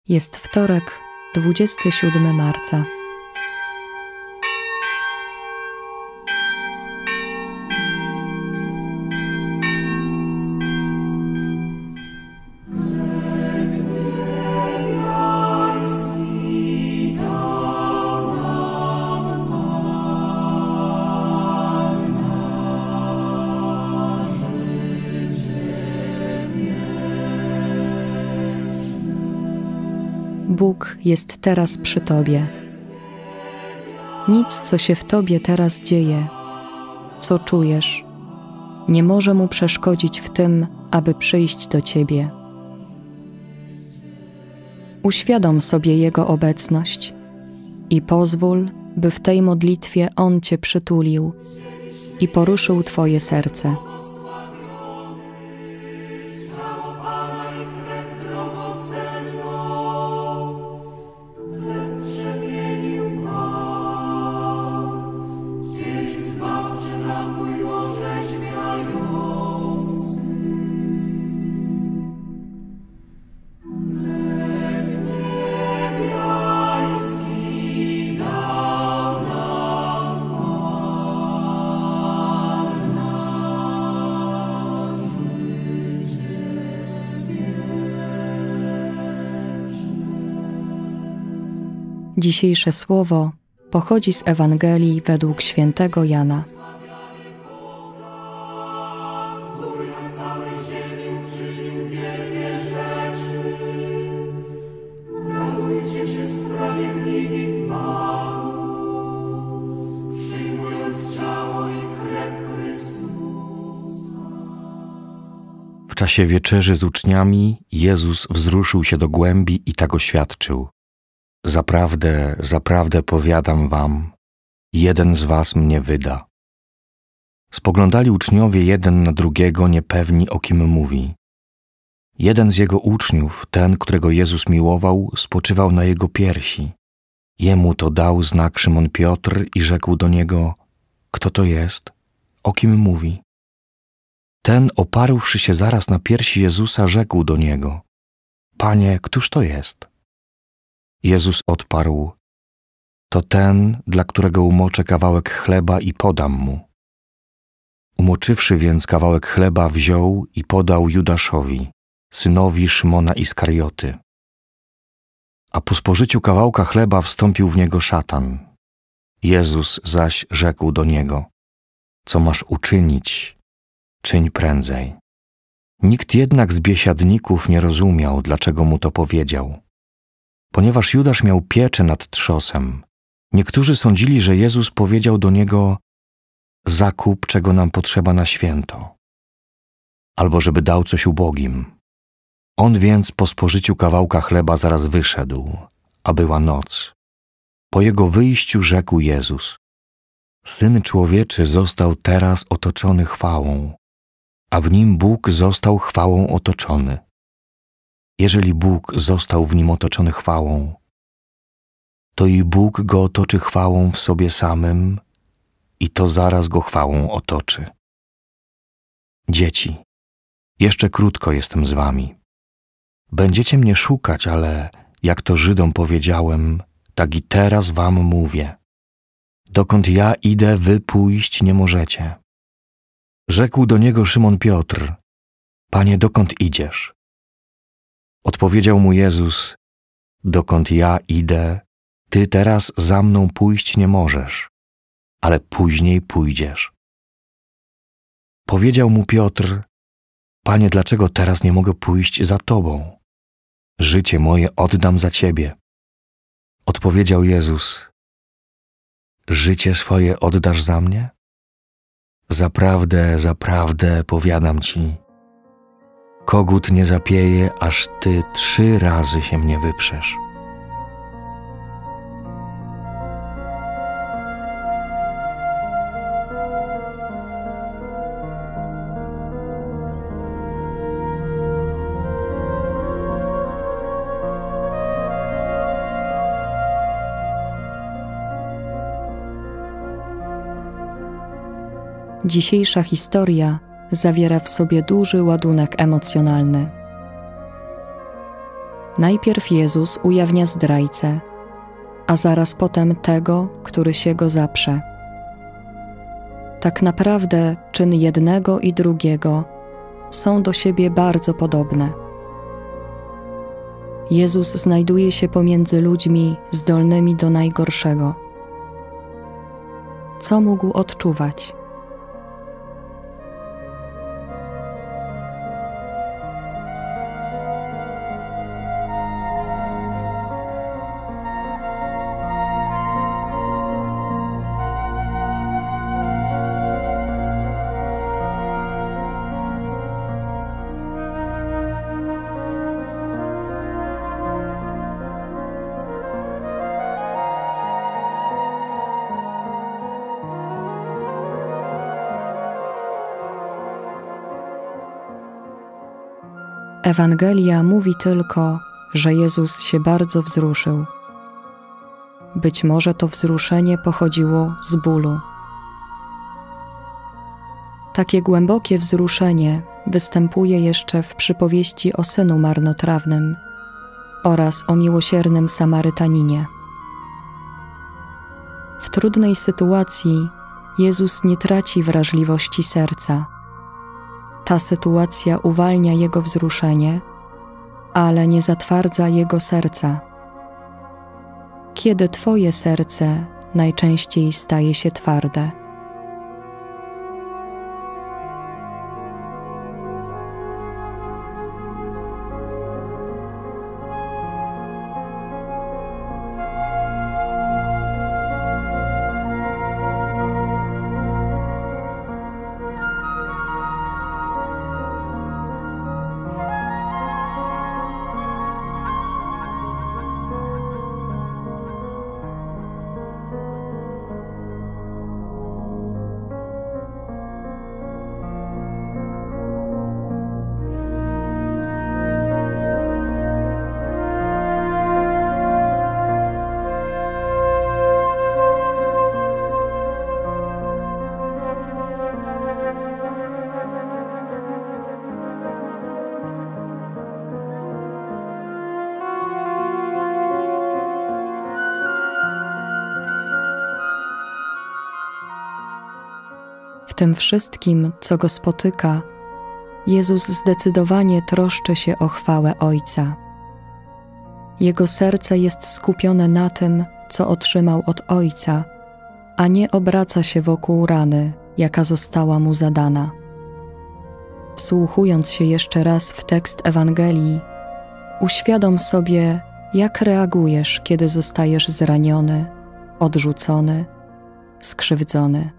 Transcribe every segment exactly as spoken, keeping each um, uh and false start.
Jest wtorek, dwudziestego siódmego marca. Bóg jest teraz przy Tobie. Nic, co się w Tobie teraz dzieje, co czujesz, nie może Mu przeszkodzić w tym, aby przyjść do Ciebie. Uświadom sobie Jego obecność i pozwól, by w tej modlitwie On Cię przytulił i poruszył Twoje serce. Dzisiejsze słowo pochodzi z Ewangelii według świętego Jana. Radujcie się sprawiedliwi w Panu, przyjmując ciało i krew Chrystusa. W czasie wieczerzy z uczniami Jezus wzruszył się do głębi i tak oświadczył: Zaprawdę, zaprawdę powiadam wam, jeden z was mnie wyda. Spoglądali uczniowie jeden na drugiego, niepewni, o kim mówi. Jeden z jego uczniów, ten, którego Jezus miłował, spoczywał na jego piersi. Jemu to dał znak Szymon Piotr i rzekł do niego: Kto to jest? O kim mówi? Ten, oparłszy się zaraz na piersi Jezusa, rzekł do niego: Panie, któż to jest? Jezus odparł: To ten, dla którego umoczę kawałek chleba i podam mu. Umoczywszy więc kawałek chleba, wziął i podał Judaszowi, synowi Szymona Iskarioty. A po spożyciu kawałka chleba wstąpił w niego szatan. Jezus zaś rzekł do niego: Co masz uczynić, czyń prędzej. Nikt jednak z biesiadników nie rozumiał, dlaczego mu to powiedział. Ponieważ Judasz miał pieczę nad trzosem, niektórzy sądzili, że Jezus powiedział do niego: Zakup, czego nam potrzeba na święto, albo żeby dał coś ubogim. On więc po spożyciu kawałka chleba zaraz wyszedł, a była noc. Po jego wyjściu rzekł Jezus: Syn Człowieczy został teraz otoczony chwałą, a w nim Bóg został chwałą otoczony. Jeżeli Bóg został w nim otoczony chwałą, to i Bóg go otoczy chwałą w sobie samym i to zaraz go chwałą otoczy. Dzieci, jeszcze krótko jestem z wami. Będziecie mnie szukać, ale jak to Żydom powiedziałem, tak i teraz wam mówię. Dokąd ja idę, wy pójść nie możecie. Rzekł do niego Szymon Piotr: Panie, dokąd idziesz? Odpowiedział mu Jezus: Dokąd ja idę, ty teraz za mną pójść nie możesz, ale później pójdziesz. Powiedział mu Piotr: Panie, dlaczego teraz nie mogę pójść za Tobą? Życie moje oddam za Ciebie. Odpowiedział Jezus: Życie swoje oddasz za mnie? Zaprawdę, zaprawdę powiadam Ci, kogut nie zapieje, aż Ty trzy razy się mnie wyprzesz. Dzisiejsza historia zawiera w sobie duży ładunek emocjonalny. Najpierw Jezus ujawnia zdrajcę, a zaraz potem tego, który się go zaprze. Tak naprawdę czyn jednego i drugiego są do siebie bardzo podobne. Jezus znajduje się pomiędzy ludźmi zdolnymi do najgorszego. Co mógł odczuwać? Ewangelia mówi tylko, że Jezus się bardzo wzruszył. Być może to wzruszenie pochodziło z bólu. Takie głębokie wzruszenie występuje jeszcze w przypowieści o synu marnotrawnym oraz o miłosiernym Samarytaninie. W trudnej sytuacji Jezus nie traci wrażliwości serca. Ta sytuacja uwalnia Jego wzruszenie, ale nie zatwardza Jego serca. Kiedy Twoje serce najczęściej staje się twarde? W tym wszystkim, co Go spotyka, Jezus zdecydowanie troszczy się o chwałę Ojca. Jego serce jest skupione na tym, co otrzymał od Ojca, a nie obraca się wokół rany, jaka została Mu zadana. Wsłuchując się jeszcze raz w tekst Ewangelii, uświadom sobie, jak reagujesz, kiedy zostajesz zraniony, odrzucony, skrzywdzony.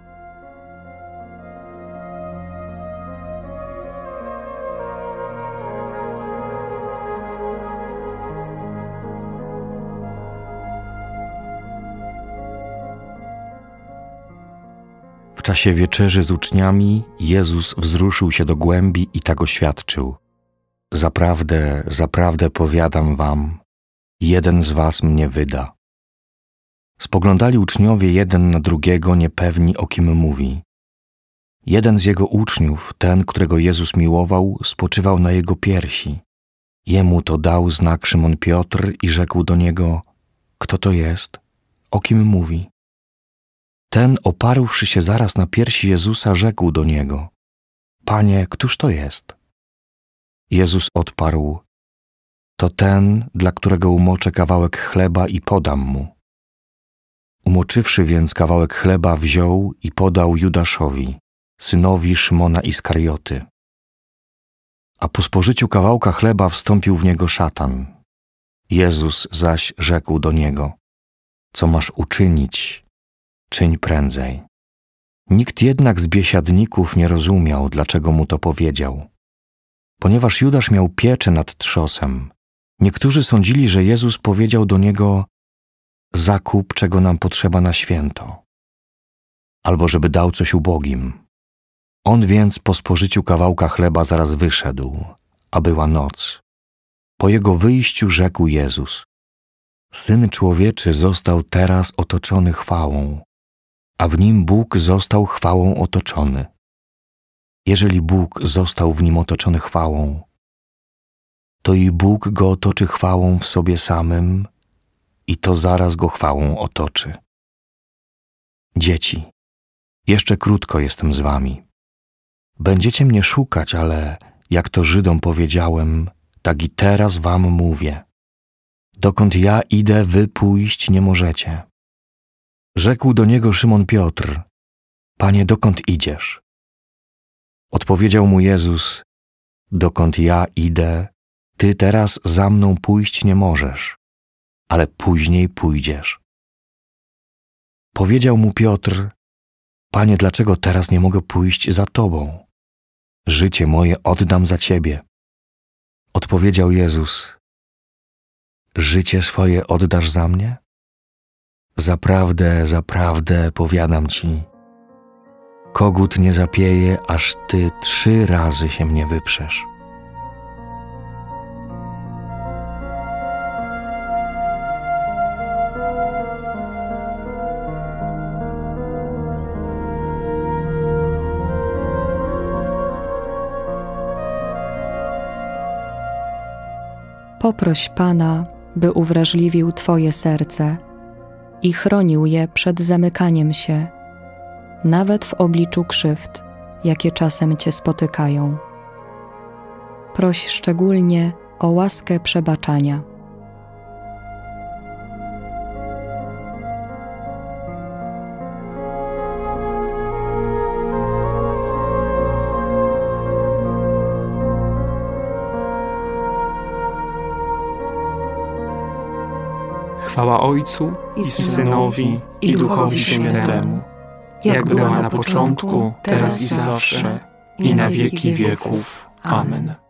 W czasie wieczerzy z uczniami Jezus wzruszył się do głębi i tak oświadczył: Zaprawdę, zaprawdę powiadam wam, jeden z was mnie wyda. Spoglądali uczniowie jeden na drugiego, niepewni, o kim mówi. Jeden z jego uczniów, ten, którego Jezus miłował, spoczywał na jego piersi. Jemu to dał znak Szymon Piotr i rzekł do niego: Kto to jest? O kim mówi? Ten, oparłszy się zaraz na piersi Jezusa, rzekł do Niego: Panie, któż to jest? Jezus odparł: To ten, dla którego umoczę kawałek chleba i podam mu. Umoczywszy więc kawałek chleba, wziął i podał Judaszowi, synowi Szymona Iskarioty. A po spożyciu kawałka chleba wstąpił w niego szatan. Jezus zaś rzekł do niego: Co masz uczynić, czyń prędzej. Nikt jednak z biesiadników nie rozumiał, dlaczego mu to powiedział. Ponieważ Judasz miał pieczę nad trzosem, niektórzy sądzili, że Jezus powiedział do niego: Zakup, czego nam potrzeba na święto, albo żeby dał coś ubogim. On więc po spożyciu kawałka chleba zaraz wyszedł, a była noc. Po jego wyjściu rzekł Jezus: Syn Człowieczy został teraz otoczony chwałą, a w nim Bóg został chwałą otoczony. Jeżeli Bóg został w nim otoczony chwałą, to i Bóg go otoczy chwałą w sobie samym i to zaraz go chwałą otoczy. Dzieci, jeszcze krótko jestem z wami. Będziecie mnie szukać, ale jak to Żydom powiedziałem, tak i teraz wam mówię. Dokąd ja idę, wy pójść nie możecie. Rzekł do niego Szymon Piotr: Panie, dokąd idziesz? Odpowiedział mu Jezus: Dokąd ja idę, ty teraz za mną pójść nie możesz, ale później pójdziesz. Powiedział mu Piotr: Panie, dlaczego teraz nie mogę pójść za Tobą? Życie moje oddam za Ciebie. Odpowiedział Jezus: Życie swoje oddasz za mnie? Zaprawdę, zaprawdę powiadam Ci, kogut nie zapieje, aż Ty trzy razy się mnie wyprzesz. Poproś Pana, by uwrażliwił Twoje serce i chronił je przed zamykaniem się, nawet w obliczu krzywd, jakie czasem Cię spotykają. Proś szczególnie o łaskę przebaczania. Chwała Ojcu i Synowi i Duchowi Świętemu, jak była na początku, teraz i zawsze, i na wieki wieków. Amen.